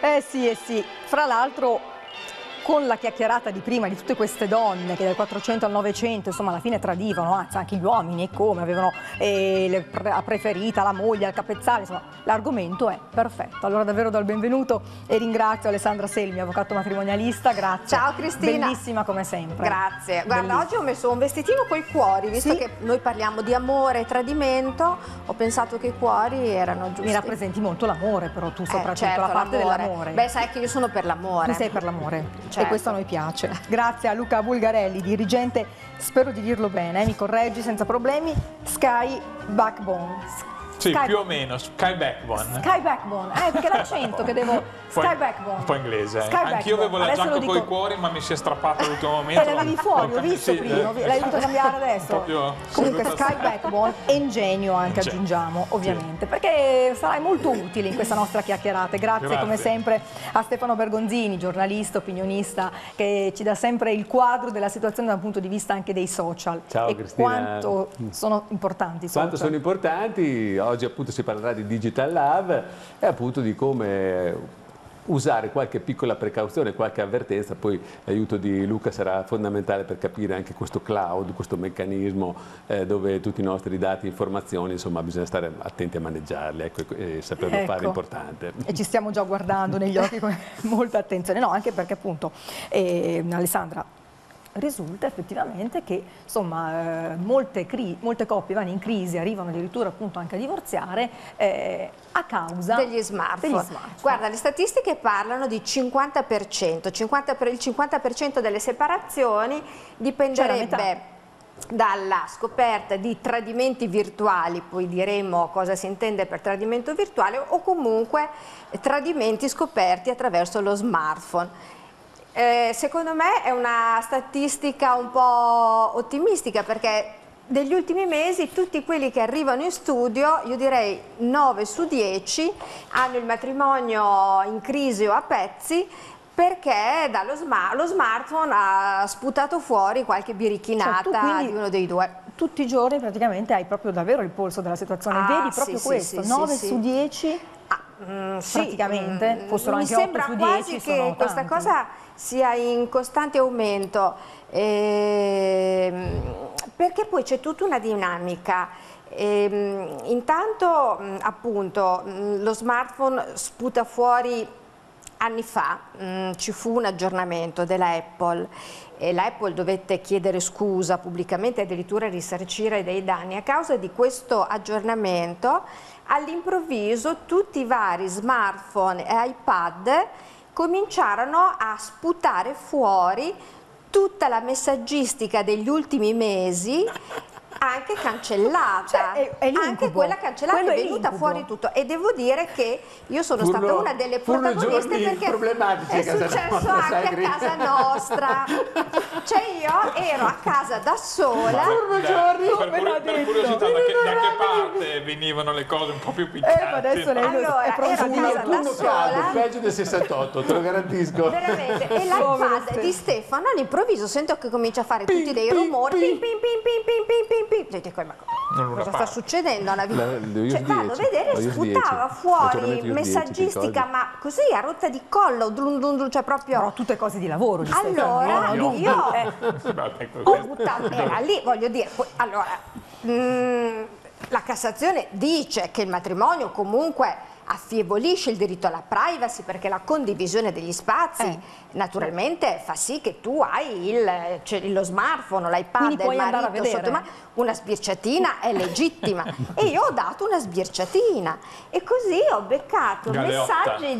sì, eh sì. Fra l'altro, con la chiacchierata di prima di tutte queste donne che dal 400 al 900 insomma alla fine tradivano, anzi anche gli uomini e come avevano la preferita, la moglie, il capezzale, insomma l'argomento è perfetto. Allora davvero do il benvenuto e ringrazio Alessandra Selmi, avvocato matrimonialista, grazie. Ciao Cristina. Bellissima come sempre. Grazie. Guarda, oggi ho messo un vestitino coi cuori, visto che noi parliamo di amore e tradimento, ho pensato che i cuori erano giusti. Mi rappresenti molto l'amore, però tu soprattutto certo, la parte dell'amore. Beh, sai che io sono per l'amore. Tu sei per l'amore. Certo. E questo a noi piace. Grazie a Luca Bulgarelli, dirigente, spero di dirlo bene, mi correggi senza problemi, Sky Backbone. Sì, più o meno, Sky Backbone. Sky Backbone, perché l'accento che devo... Sky Backbone. Un po' inglese. Sky Anch'io avevo la Adesso giacca con i cuori, ma mi si è strappato all'ultimo momento. L'avevi fuori, ho visto prima, l'hai dovuto cambiare adesso. Comunque Sky Backbone e ingegno anche aggiungiamo, ovviamente, perché sarai molto utile in questa nostra chiacchierata. Grazie come sempre a Stefano Bergonzini, giornalista, opinionista, che ci dà sempre il quadro della situazione dal punto di vista anche dei social. Ciao e Cristina. Quanto sono importanti i social. Quanto sono importanti, oggi appunto si parlerà di Digital Love e appunto di come usare qualche piccola precauzione, qualche avvertenza, poi l'aiuto di Luca sarà fondamentale per capire anche questo cloud, questo meccanismo dove tutti i nostri dati e informazioni, insomma bisogna stare attenti a maneggiarli, ecco, e saperlo fare è importante. E ci stiamo già guardando negli occhi con molta attenzione, no, anche perché appunto Alessandra, risulta effettivamente che insomma molte coppie vanno in crisi, arrivano addirittura appunto anche a divorziare a causa degli smartphone. Guarda, le statistiche parlano di 50%, il 50% delle separazioni dipenderebbe dalla scoperta di tradimenti virtuali, poi diremo cosa si intende per tradimento virtuale, o comunque tradimenti scoperti attraverso lo smartphone. Secondo me è una statistica un po' ottimistica, perché negli ultimi mesi tutti quelli che arrivano in studio, io direi 9 su 10, hanno il matrimonio in crisi o a pezzi, perché lo smartphone ha sputato fuori qualche birichinata di uno dei due. Tutti i giorni praticamente hai proprio davvero il polso della situazione, vedi proprio questo, 9 su 10 praticamente, fossero anche 8 su 10. Mi sembra quasi che questa cosa sia in costante aumento, perché poi c'è tutta una dinamica. Intanto appunto lo smartphone sputa fuori. Anni fa ci fu un aggiornamento della Apple e la Apple dovette chiedere scusa pubblicamente, addirittura risarcire dei danni. A causa di questo aggiornamento, all'improvviso tutti i vari smartphone e iPad cominciarono a sputare fuori tutta la messaggistica degli ultimi mesi, anche cancellata, anche quella cancellata, è venuta fuori tutto, e devo dire che io sono stata una delle protagoniste, perché è successo anche a casa nostra, cioè io ero a casa da sola. Per curiosità, da che parte venivano le cose un po' più piccanti? Adesso lei allora, ero a casa da sola, peggio del 68, te lo garantisco. Veramente. E l'iPad di Stefano all'improvviso sento che comincia a fare tutti dei rumori, pim pim pim pim pim pim pim pim. Cosa sta succedendo alla vita? Cioè, vado a vedere, sputava fuori messaggistica, ma così a rotta di collo, cioè proprio. Però tutte cose di lavoro. Allora io ho buttato, era lì, voglio dire, poi, allora la Cassazione dice che il matrimonio comunque affievolisce il diritto alla privacy, perché la condivisione degli spazi naturalmente fa sì che tu hai lo smartphone, l'iPad, il marito sotto una sbirciatina è legittima e io ho dato una sbirciatina e così ho beccato messaggi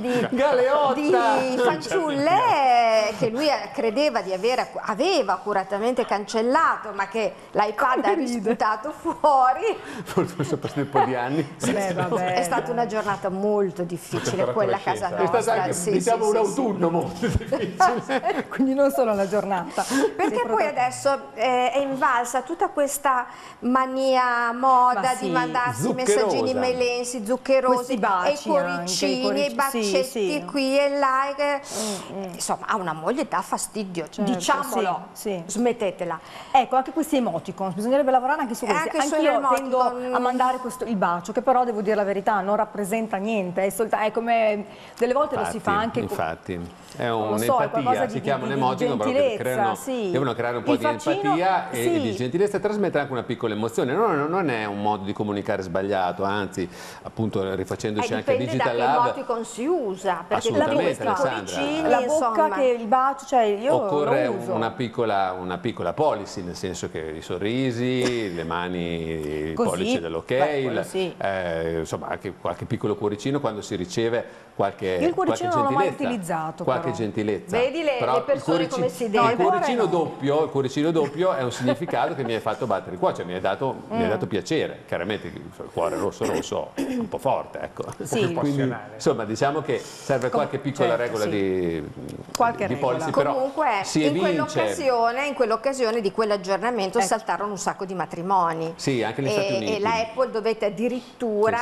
di fanciulle che lui credeva di aveva accuratamente cancellato, ma che l'iPad ha risputato fuori. Forse per un po' di anni. È stata una giornata molto difficile quella a casa nostra. È stato anche, diciamo, un autunno molto difficile. Quindi non solo la giornata. Perché poi adesso è invalsa tutta questa mania moda di mandarsi messaggini melensi, zuccherosi, e i cuoricini, e i baccetti qui e là. Insomma, a una moglie dà fastidio, diciamolo, smettetela. Ecco, anche questi emoticon, bisognerebbe lavorare anche su questi. Anch'io tendo a mandare il bacio, che però devo dire la verità, non rappresenta niente, è come delle volte lo si fa anche infatti. È non so, è qualcosa un'empatia, di- si chiamano di emoticon, però che gentilezza, sì. devono creare un po' Il di faccino, empatia e sì. di gentilezza e trasmettere anche una piccola emozione. Non è un modo di comunicare sbagliato, anzi, appunto, rifacendoci anche a dipende da Digital che Lab. emoticon si usa, perché Assolutamente, tutti questi Alessandra. cuoricini, la bocca, insomma, che il bacio, cioè io Occorre lo uso. una piccola policy, nel senso che i sorrisi, le mani, i Così? pollici dell'ok, Beh, quello sì. insomma anche qualche piccolo cuoricino quando si riceve qualche Io il cuoricino qualche non l'ho mai gentilezza, utilizzato, qualche però. gentilezza. Vedi le Però persone come si il devono. cuoricino no. doppio, il cuoricino doppio è un significato che mi hai fatto battere il cuore, cioè mi hai dato piacere. Chiaramente il cuore rosso è un po' forte, ecco. Sì. più Quindi, passionale. insomma, diciamo che serve qualche piccola certo, regola sì. di Qualche regola. policy, però comunque si in evince. quell'occasione di quell'aggiornamento saltarono un sacco di matrimoni. Sì, anche negli Stati Uniti. E la Apple dovette addirittura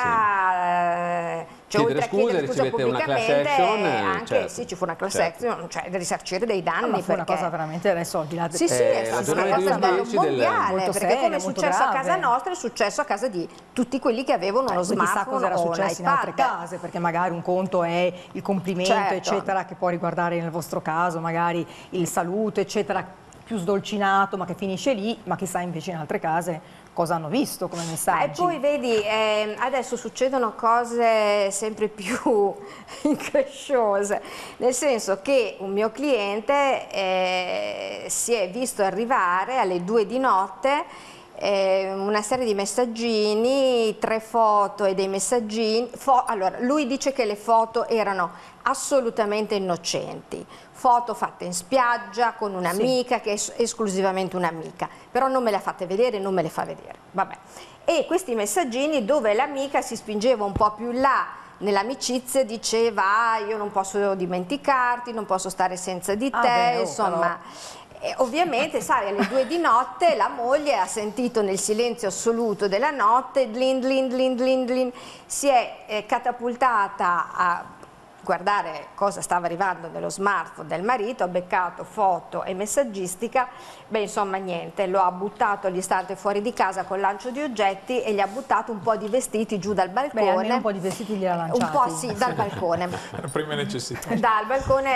cioè, Chiedere oltre a chiedere scusa, scusa ricevette una class pubblicamente, action, anche certo, sì, ci fu una class certo. action, cioè da risarcire dei danni, Ma fu una perché cosa veramente adesso al di là sì, è stata una ragionamento cosa di bello 10 del- mondiale, molto perché seria, come è molto successo a grave. casa nostra è successo a casa di tutti quelli che avevano uno Poi chissà smartphone cosa era o un successo in altre iPad. case, perché magari un conto è il complimento, Certo. eccetera, che può riguardare nel vostro caso magari il saluto, eccetera, più sdolcinato, ma che finisce lì, ma chissà invece in altre case cosa hanno visto come E messaggi. poi vedi, adesso succedono cose sempre più incresciose, nel senso che un mio cliente si è visto arrivare alle 2 di notte una serie di messaggini, 3 foto e dei messaggini. Allora, lui dice che le foto erano assolutamente innocenti, foto fatte in spiaggia con un'amica che è esclusivamente un'amica, però non me le ha fatte vedere, non me le fa vedere, vabbè. E questi messaggini dove l'amica si spingeva un po' più in là nell'amicizia, diceva io non posso dimenticarti, non posso stare senza di te, beh, insomma. E ovviamente, sai, alle 2 di notte la moglie ha sentito nel silenzio assoluto della notte, dlin, dlin, dlin, dlin, dlin, si è catapultata a guardare cosa stava arrivando nello smartphone del marito, ha beccato foto e messaggistica, beh insomma niente, lo ha buttato all'istante fuori di casa col lancio di oggetti e gli ha buttato un po' di vestiti giù dal balcone. Beh, almeno un po' di vestiti li ha lanciati. Un po' sì, dal balcone. Prima necessità. Dal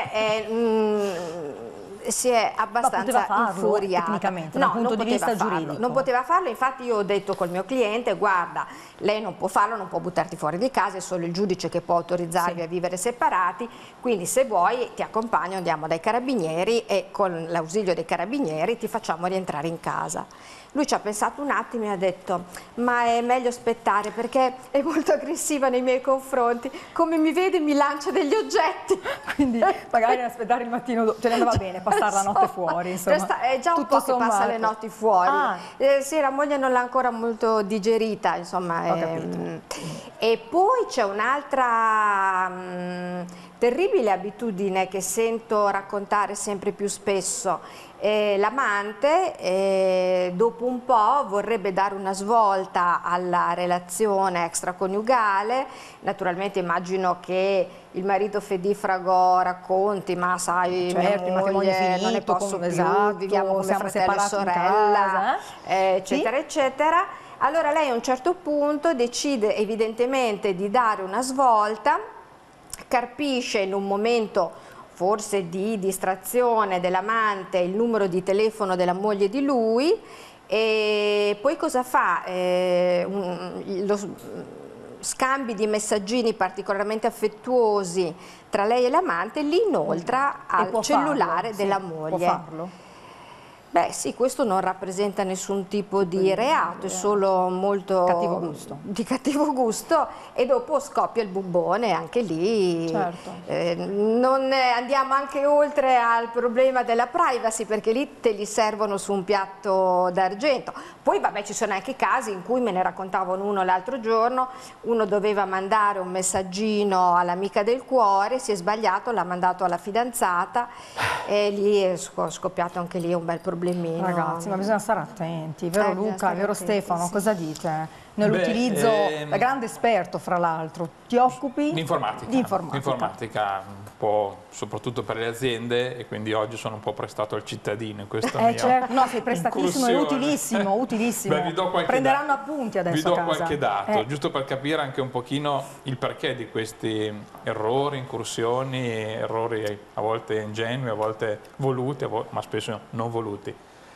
balcone si è abbastanza poteva farlo, infuriata. tecnicamente, dal punto non di vista poteva farlo, giuridico. non poteva farlo, infatti io ho detto col mio cliente, guarda, lei non può farlo, non può buttarti fuori di casa, è solo il giudice che può autorizzarvi a vivere separati, quindi se vuoi ti accompagno, andiamo dai carabinieri e con l'ausilio dei carabinieri ti facciamo rientrare in casa. Lui ci ha pensato un attimo e ha detto, ma è meglio aspettare perché è molto aggressiva nei miei confronti, come mi vede mi lancia degli oggetti. Quindi magari aspettare il mattino dopo, ce ne andava bene, passare la notte fuori, insomma. È già un tutto po' che passa sommato. le notti fuori. Sì, la moglie non l'ha ancora molto digerita, insomma. Ho capito. E poi c'è un'altra terribile abitudine che sento raccontare sempre più spesso. L'amante dopo un po' vorrebbe dare una svolta alla relazione extraconiugale, naturalmente immagino che il marito fedifrago racconti, ma sai, certo, mia il matrimonio è moglie, finito, non ne posso più, esatto, viviamo come siamo fratello e separati in sorella, casa, eccetera, eccetera. Allora lei a un certo punto decide evidentemente di dare una svolta, carpisce in un momento forse di distrazione dell'amante il numero di telefono della moglie di lui e poi cosa fa? Scambi di messaggini particolarmente affettuosi tra lei e l'amante li inoltra al cellulare della moglie. Può farlo? Beh sì, questo non rappresenta nessun tipo di reato, è solo molto cattivo gusto. di cattivo gusto e dopo scoppia il bubbone, anche lì Certo. non andiamo anche oltre al problema della privacy perché lì te li servono su un piatto d'argento. Poi vabbè ci sono anche casi in cui me ne raccontavano uno l'altro giorno, uno doveva mandare un messaggino all'amica del cuore, si è sbagliato, l'ha mandato alla fidanzata e lì è scoppiato anche lì un bel problemino. Ragazzi, ma bisogna stare attenti, vero Bisogna Luca, stare vero attenti, Stefano, sì. cosa dite? nell'utilizzo, da grande esperto fra l'altro, ti occupi di informatica. Informatica, un po' soprattutto per le aziende, e quindi oggi sono un po' prestato al cittadino in questo mio certo. No, sei prestatissimo e utilissimo, utilissimo. Beh, vi do Prenderanno appunti adesso vi do a casa. Qualche dato, giusto per capire anche un pochino il perché di questi errori, incursioni, errori a volte ingenui, a volte voluti, ma spesso non voluti.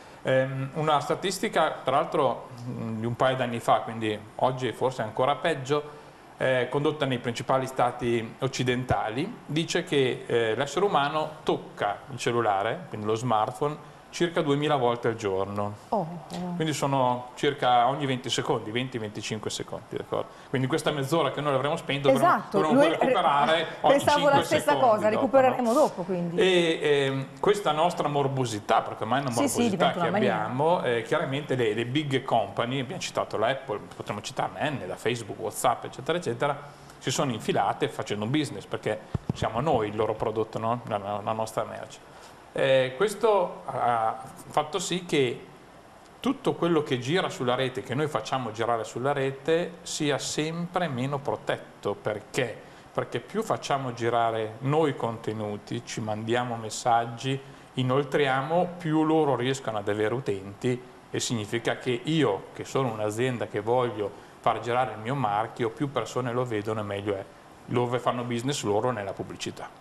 Una statistica, tra l'altro, di un paio d'anni fa, quindi oggi forse ancora peggio, condotta nei principali stati occidentali, dice che l'essere umano tocca il cellulare, quindi lo smartphone, circa 2000 volte al giorno. Quindi sono circa ogni 20 secondi, 20-25 secondi, d'accordo? Quindi questa mezz'ora che noi avremo spento dovremmo poi recuperare ogni 5 pensavo la stessa cosa, recupereremo dopo quindi. E questa nostra morbosità, perché ormai è una morbosità che abbiamo, chiaramente le big company, abbiamo citato la Apple, potremmo citarne N, da Facebook, WhatsApp, eccetera, eccetera, si sono infilate facendo un business, perché siamo noi il loro prodotto, no? la nostra merce. Questo ha fatto sì che tutto quello che gira sulla rete, che noi facciamo girare sulla rete, sia sempre meno protetto. Perché? Perché più facciamo girare noi contenuti, ci mandiamo messaggi, inoltriamo, più loro riescono ad avere utenti, e significa che io, che sono un'azienda che voglio far girare il mio marchio, più persone lo vedono e meglio è. Dove fanno business loro nella pubblicità.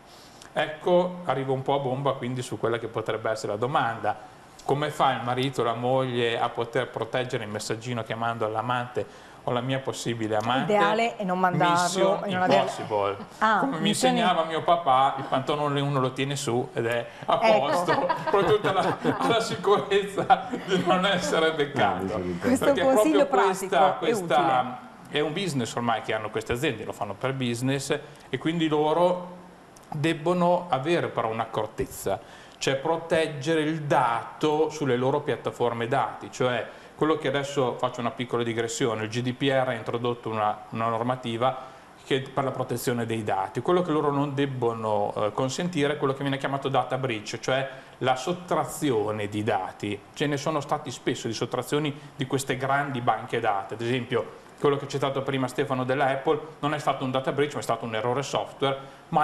Ecco, arrivo un po' a bomba quindi su quella che potrebbe essere la domanda: come fa il marito o la moglie a poter proteggere il messaggino chiamando all'amante o la mia possibile amante? L'ideale è non mandarlo. Mission impossible. Come mi insegnava mio papà, il pantalone uno lo tiene su ed è a posto, con tutta la sicurezza di non essere beccato. Questo è un consiglio pratico, questa è un business ormai che hanno queste aziende, lo fanno per business, e quindi loro debbono avere però un'accortezza, cioè proteggere il dato sulle loro piattaforme dati, cioè quello che adesso, faccio una piccola digressione, il GDPR ha introdotto una normativa per la protezione dei dati. Quello che loro non debbono consentire è quello che viene chiamato data breach, cioè la sottrazione di dati. Ce ne sono stati spesso di sottrazioni di queste grandi banche dati, ad esempio quello che ho citato prima Stefano della Apple non è stato un data breach, ma è stato un errore software, ma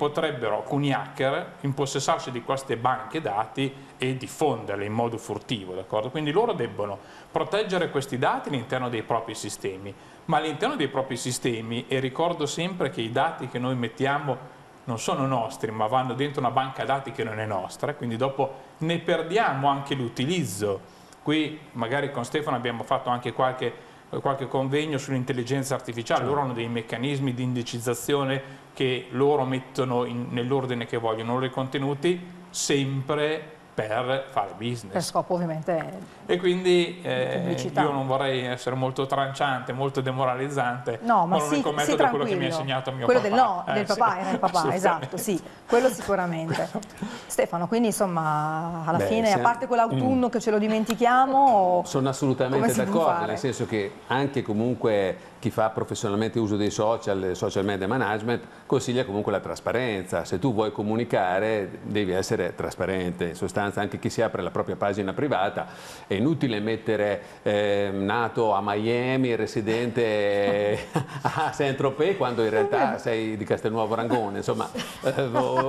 alcuni hacker, impossessarsi di queste banche dati e diffonderle in modo furtivo, d'accordo? Quindi loro debbono proteggere questi dati all'interno dei propri sistemi, ma all'interno dei propri sistemi, e ricordo sempre che i dati che noi mettiamo non sono nostri, ma vanno dentro una banca dati che non è nostra, quindi dopo ne perdiamo anche l'utilizzo. Qui magari con Stefano abbiamo fatto anche qualche convegno sull'intelligenza artificiale. Loro hanno dei meccanismi di indicizzazione che loro mettono nell'ordine che vogliono i contenuti, sempre per fare business. Per scopo ovviamente. E quindi io non vorrei essere molto tranciante, molto demoralizzante, no, ma l'unico metodo è quello che mi ha insegnato mio quello papà. Del papà, era il papà, esatto, sì, quello sicuramente. Stefano, quindi insomma, alla fine, a parte quell'autunno che ce lo dimentichiamo... Sono assolutamente d'accordo, nel senso che anche comunque chi fa professionalmente uso dei social media management, consiglia comunque la trasparenza. Se tu vuoi comunicare devi essere trasparente. In sostanza anche chi si apre la propria pagina privata, è inutile mettere nato a Miami, residente a Saint-Tropez, quando in realtà sei di Castelnuovo Rangone. Insomma, è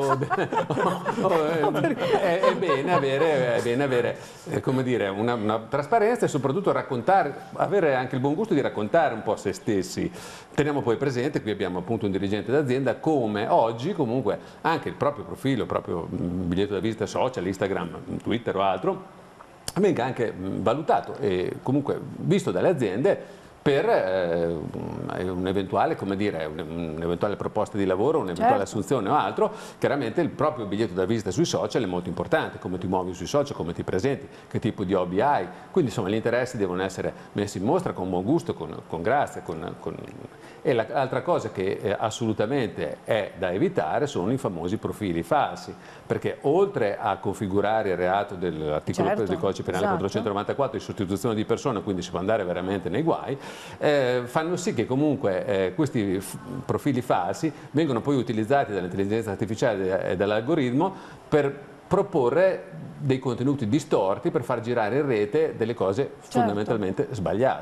bene avere come dire, una trasparenza, e soprattutto avere anche il buon gusto di raccontare un po' se stessi. Teniamo poi presente, qui abbiamo appunto un dirigente d'azienda, come oggi comunque anche il proprio profilo, il proprio biglietto da visita social, Instagram, Twitter o altro, venga anche valutato e comunque visto dalle aziende per un'eventuale, come dire, un'eventuale proposta di lavoro, un'eventuale assunzione o altro. Chiaramente il proprio biglietto da visita sui social è molto importante, come ti muovi sui social, come ti presenti, che tipo di hobby hai. Quindi insomma gli interessi devono essere messi in mostra con buon gusto, con grazia. E l'altra cosa che assolutamente è da evitare sono i famosi profili falsi, perché oltre a configurare il reato dell'articolo del codice penale 494 di sostituzione di persona, quindi si può andare veramente nei guai, fanno sì che comunque questi profili falsi vengono poi utilizzati dall'intelligenza artificiale e dall'algoritmo per proporre dei contenuti distorti, per far girare in rete delle cose fondamentalmente sbagliate.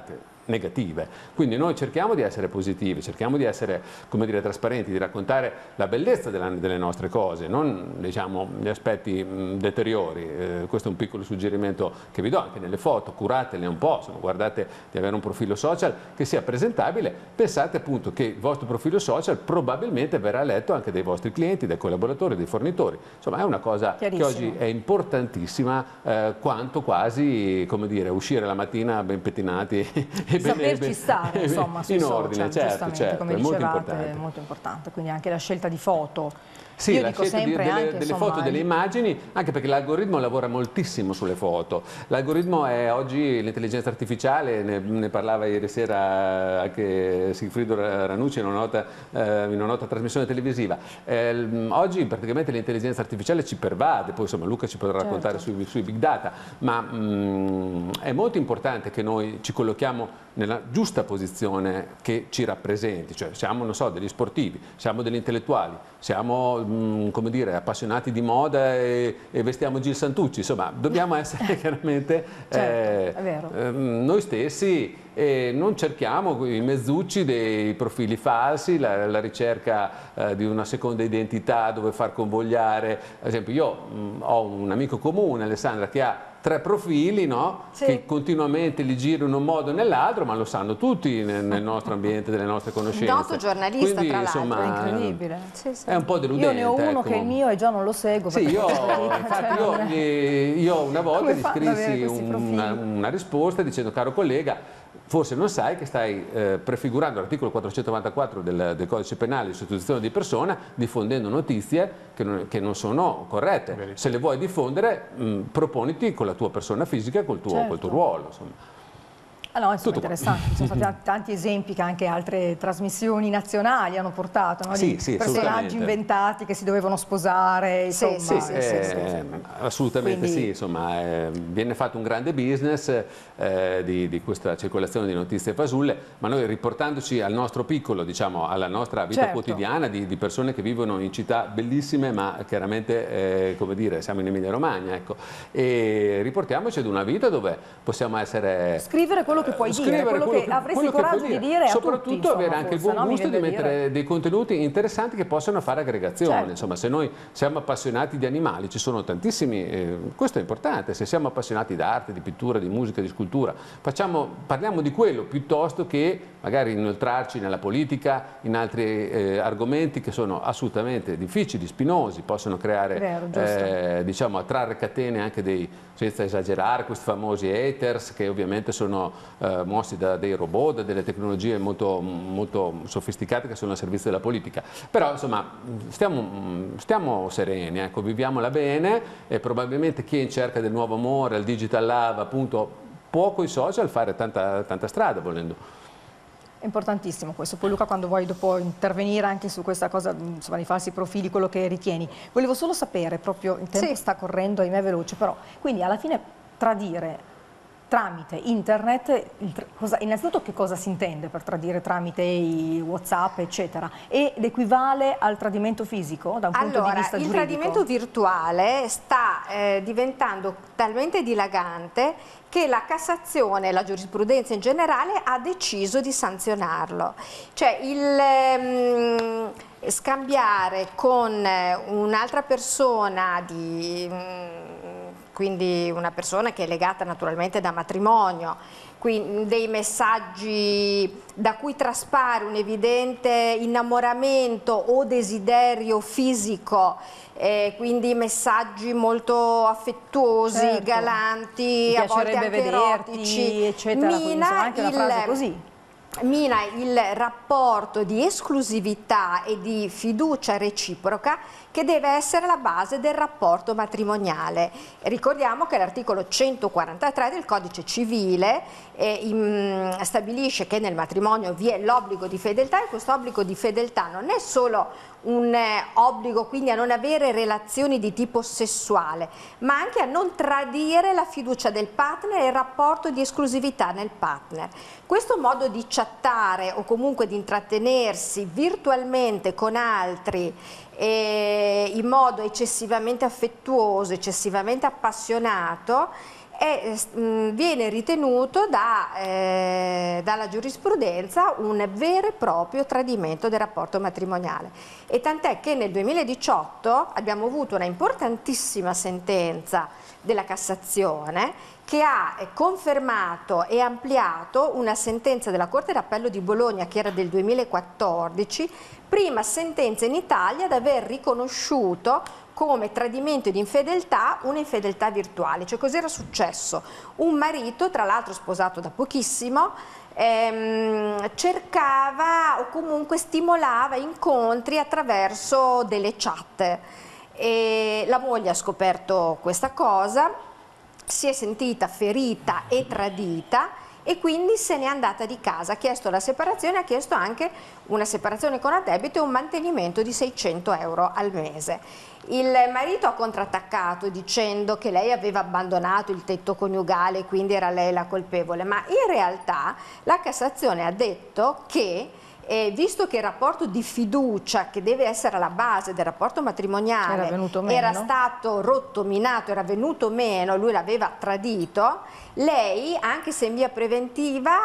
negative. Quindi noi cerchiamo di essere positivi, cerchiamo di essere, come dire, trasparenti, di raccontare la bellezza delle nostre cose, non diciamo gli aspetti deteriori. Questo è un piccolo suggerimento che vi do anche nelle foto, curatele un po', insomma, guardate di avere un profilo social che sia presentabile, pensate appunto che il vostro profilo social probabilmente verrà letto anche dai vostri clienti, dai collaboratori, dai fornitori. Insomma, è una cosa che oggi è importantissima, quanto quasi, come dire, uscire la mattina ben pettinati e saperci stare, insomma, sui in social, ordine, certo, come è molto dicevate, importante. è molto importante. Quindi anche la scelta di foto. Sì, io la dico scelta sempre delle, anche, delle insomma, foto, delle immagini, anche perché l'algoritmo lavora moltissimo sulle foto. L'algoritmo è oggi l'intelligenza artificiale, ne parlava ieri sera anche Sigfrido Ranucci in una nota trasmissione televisiva. Oggi praticamente l'intelligenza artificiale ci pervade, poi insomma Luca ci potrà raccontare sui big data, ma è molto importante che noi ci collochiamo nella giusta posizione che ci rappresenti, cioè siamo, non so, degli sportivi, siamo degli intellettuali, siamo come dire, appassionati di moda e vestiamo Gil Santucci, insomma dobbiamo essere chiaramente noi stessi e non cerchiamo i mezzucci dei profili falsi, la ricerca di una seconda identità dove far convogliare. Ad esempio io ho un amico comune, Alessandra, che ha 3 profili, no? Sì. Che continuamente li giro in un modo o nell'altro, ma lo sanno tutti nel nostro ambiente, delle nostre conoscenze. Noto giornalista, quindi, tra l'altro, insomma, è incredibile. Sì, sì. È un po' deludente. Io ne ho uno ecco. che è il mio e già non lo seguo. Sì, infatti io una volta Come gli fanno ad avere scrissi questi profili? una risposta dicendo: caro collega, forse non sai che stai prefigurando l'articolo 494 del codice penale di sostituzione di persona, diffondendo notizie che non sono corrette. Se le vuoi diffondere, proponiti con la tua persona fisica, col tuo ruolo. Insomma. Ah no, insomma, interessante, ci sono stati tanti esempi che anche altre trasmissioni nazionali hanno portato, no? Di personaggi inventati che si dovevano sposare, insomma. Assolutamente. Quindi... sì, insomma, viene fatto un grande business di questa circolazione di notizie fasulle, ma noi riportandoci al nostro piccolo, diciamo, alla nostra vita quotidiana di persone che vivono in città bellissime, ma chiaramente, come dire, siamo in Emilia Romagna, ecco, e riportiamoci ad una vita dove possiamo essere... Scrivere quello che puoi dire, quello che avresti il coraggio di dire a soprattutto tutti, avere anche il buon gusto di mettere dei contenuti interessanti che possano fare aggregazione. Insomma, se noi siamo appassionati di animali, ci sono tantissimi, questo è importante, se siamo appassionati d'arte, di pittura, di musica, di scultura, parliamo di quello piuttosto che magari inoltrarci nella politica, in altri argomenti che sono assolutamente difficili, spinosi, possono creare, diciamo, attrarre catene anche senza esagerare, questi famosi haters che ovviamente sono mossi da dei robot, da delle tecnologie molto, molto sofisticate che sono al servizio della politica. Però insomma stiamo sereni, ecco, viviamola bene e probabilmente chi è in cerca del nuovo amore, al digital love, appunto, può coi social fare tanta strada volendo. È importantissimo questo. Poi Luca, quando vuoi dopo intervenire anche su questa cosa, insomma, di falsi profili, quello che ritieni, volevo solo sapere, proprio il tempo sta correndo, ahimè veloce, però, quindi alla fine tradire tramite internet, innanzitutto che cosa si intende per tradire tramite i WhatsApp, eccetera, ed equivale al tradimento fisico da un punto di vista giuridico? Il tradimento virtuale sta diventando talmente dilagante che la Cassazione e la giurisprudenza in generale ha deciso di sanzionarlo. Cioè scambiare con un'altra persona quindi una persona che è legata naturalmente da matrimonio, quindi dei messaggi da cui traspare un evidente innamoramento o desiderio fisico, quindi messaggi molto affettuosi, galanti, a volte anche erotici, eccetera, mina anche una frase così. Mina il rapporto di esclusività e di fiducia reciproca che deve essere la base del rapporto matrimoniale. Ricordiamo che l'articolo 143 del Codice Civile stabilisce che nel matrimonio vi è l'obbligo di fedeltà, e questo obbligo di fedeltà non è solo un obbligo quindi a non avere relazioni di tipo sessuale, ma anche a non tradire la fiducia del partner e il rapporto di esclusività nel partner. Questo modo di chattare o comunque di intrattenersi virtualmente con altri in modo eccessivamente affettuoso, eccessivamente appassionato, viene ritenuto dalla giurisprudenza un vero e proprio tradimento del rapporto matrimoniale, e tant'è che nel 2018 abbiamo avuto una importantissima sentenza della Cassazione che ha confermato e ampliato una sentenza della Corte d'Appello di Bologna che era del 2014, prima sentenza in Italia ad aver riconosciuto come tradimento ed infedeltà un'infedeltà virtuale. Cioè, cos'era successo? Un marito, tra l'altro sposato da pochissimo, cercava o comunque stimolava incontri attraverso delle chat. E la moglie ha scoperto questa cosa, si è sentita ferita e tradita e quindi se n'è andata di casa, ha chiesto la separazione, ha chiesto anche una separazione con addebito e un mantenimento di 600 euro al mese. Il marito ha contrattaccato dicendo che lei aveva abbandonato il tetto coniugale, quindi era lei la colpevole, ma in realtà la Cassazione ha detto che visto che il rapporto di fiducia, che deve essere alla base del rapporto matrimoniale, era stato rotto, minato, era venuto meno, lui l'aveva tradito, lei, anche se in via preventiva,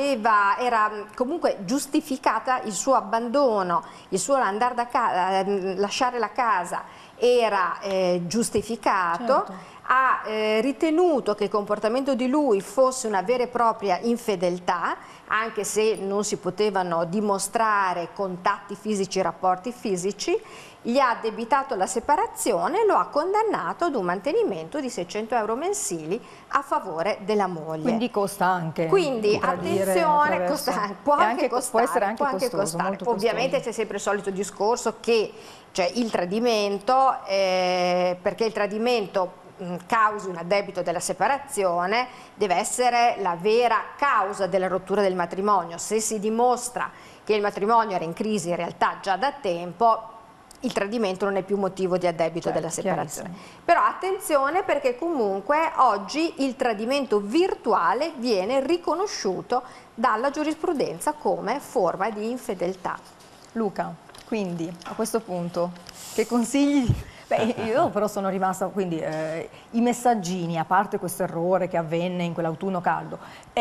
era comunque giustificata il suo abbandono, il suo andare da casa, lasciare la casa era giustificato. Certo. Ha ritenuto che il comportamento di lui fosse una vera e propria infedeltà, anche se non si potevano dimostrare contatti fisici, rapporti fisici, gli ha addebitato la separazione e lo ha condannato ad un mantenimento di 600 euro mensili a favore della moglie. Quindi costa anche. Quindi attenzione, può anche costare, può essere anche costoso, ovviamente c'è sempre il solito discorso che il tradimento, perché il tradimento causi un addebito della separazione, deve essere la vera causa della rottura del matrimonio. Se si dimostra che il matrimonio era in crisi in realtà già da tempo, il tradimento non è più motivo di addebito della separazione. Però attenzione, perché comunque oggi il tradimento virtuale viene riconosciuto dalla giurisprudenza come forma di infedeltà. Luca, quindi a questo punto che consigli? Beh, io però sono rimasta, quindi i messaggini, a parte questo errore che avvenne in quell'autunno caldo,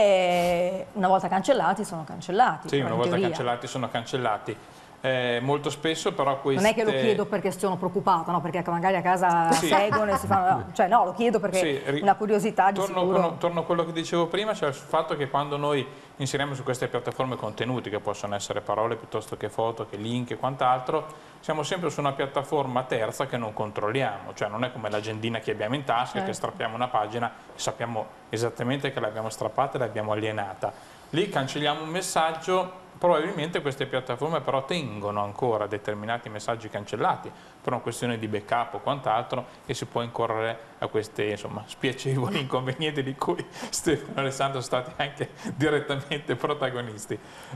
una volta cancellati sono cancellati. Sì, una volta cancellati sono cancellati. Molto spesso però queste... Non è che lo chiedo perché sono preoccupata, no? Perché magari a casa seguono e si fanno... No. Cioè no, lo chiedo perché una curiosità di sicuro. Torno a quello che dicevo prima, cioè il fatto che quando noi inseriamo su queste piattaforme contenuti, che possono essere parole piuttosto che foto, che link e quant'altro, siamo sempre su una piattaforma terza che non controlliamo, cioè non è come l'agendina che abbiamo in tasca, che strappiamo una pagina e sappiamo esattamente che l'abbiamo strappata e l'abbiamo alienata. Lì cancelliamo un messaggio. Probabilmente queste piattaforme però tengono ancora determinati messaggi cancellati per una questione di backup o quant'altro, e si può incorrere a questi spiacevoli inconvenienti di cui Stefano e Alessandro sono stati anche direttamente protagonisti.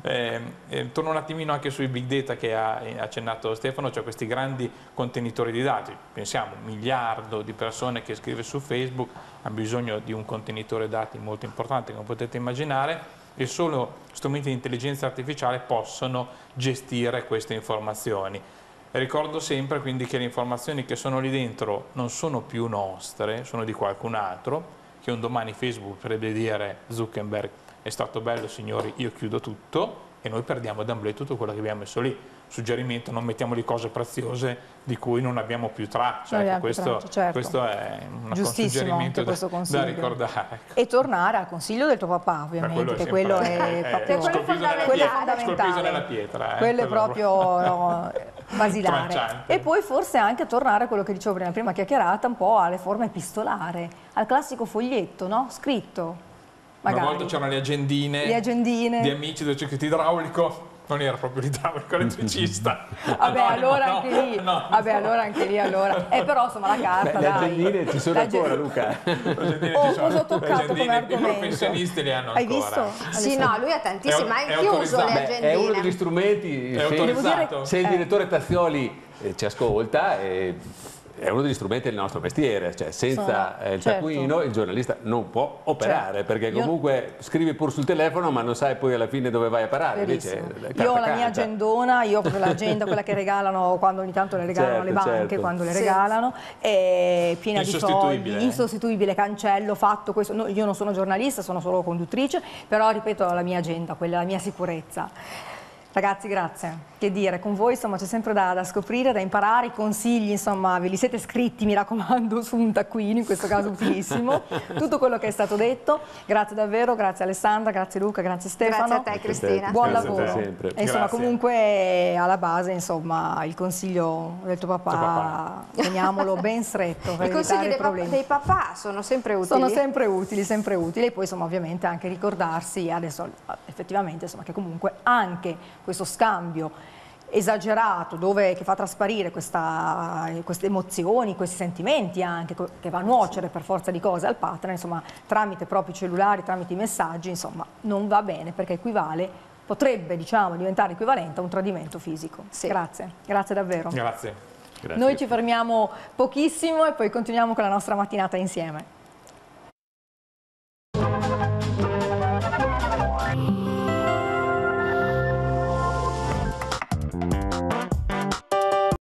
Torno un attimino anche sui big data che ha accennato Stefano, cioè questi grandi contenitori di dati. Pensiamo, 1 miliardo di persone che scrive su Facebook hanno bisogno di un contenitore dati molto importante, come potete immaginare, e solo strumenti di intelligenza artificiale possono gestire queste informazioni. E ricordo sempre quindi che le informazioni che sono lì dentro non sono più nostre, sono di qualcun altro, che un domani Facebook potrebbe dire: Zuckerberg, è stato bello signori, io chiudo tutto, e noi perdiamo d'amblè tutto quello che abbiamo messo lì. Suggerimento: non mettiamo lì cose preziose di cui non abbiamo più traccia. Questo è un suggerimento da ricordare. E tornare al consiglio del tuo papà, ovviamente, che quello è proprio scolpito nella pietra. Quello è proprio basilare. Tranciante. E poi forse anche tornare a quello che dicevo prima chiacchierata, un po' alle forme epistolari, al classico foglietto, no? Scritto. Magari. Una volta c'erano le agendine di amici del circuito idraulico. Non era proprio l'idraulico, elettricista. Vabbè, allora anche lì. Però insomma la carta, le agendine ci sono ancora, Luca. Cosa ho toccato come argomento? I professionisti le hanno Hai ancora. visto? Sì, no, lui ha tantissimi, ma è chiuso le agendine. È uno degli strumenti, è autorizzato. Se il direttore Tazzioli ci ascolta, è uno degli strumenti del nostro mestiere, cioè senza il certo. taccuino il giornalista non può operare, Certo. perché comunque scrivi pur sul telefono ma non sai poi alla fine dove vai a parare. Invece, io ho la mia agendona, io ho proprio l'agenda, quella che regalano quando ogni tanto le regalano le banche, quando le regalano, è piena di fogli, insostituibile, cancello, fatto questo. No, io non sono giornalista, sono solo conduttrice, però ripeto la mia agenda, quella è la mia sicurezza. Ragazzi, grazie. Che dire, con voi insomma c'è sempre da scoprire, da imparare, i consigli insomma ve li siete scritti, mi raccomando, su un taccuino, in questo caso utilissimo, tutto quello che è stato detto. Grazie davvero, grazie Alessandra, grazie Luca, grazie Stefano. Grazie a te Cristina. Buon Grazie lavoro. sempre. E insomma comunque alla base insomma il consiglio del tuo papà, teniamolo ben stretto per I consigli evitare problemi. dei papà sono sempre utili. Sono sempre utili, sempre utili. E poi insomma ovviamente anche ricordarsi adesso effettivamente insomma che comunque anche questo scambio esagerato che fa trasparire queste emozioni, questi sentimenti anche che va a nuocere per forza di cose al partner, insomma tramite propri cellulari, tramite i messaggi, insomma non va bene perché potrebbe diciamo diventare equivalente a un tradimento fisico. Sì. Grazie davvero. Grazie. Noi ci fermiamo pochissimo e poi continuiamo con la nostra mattinata insieme.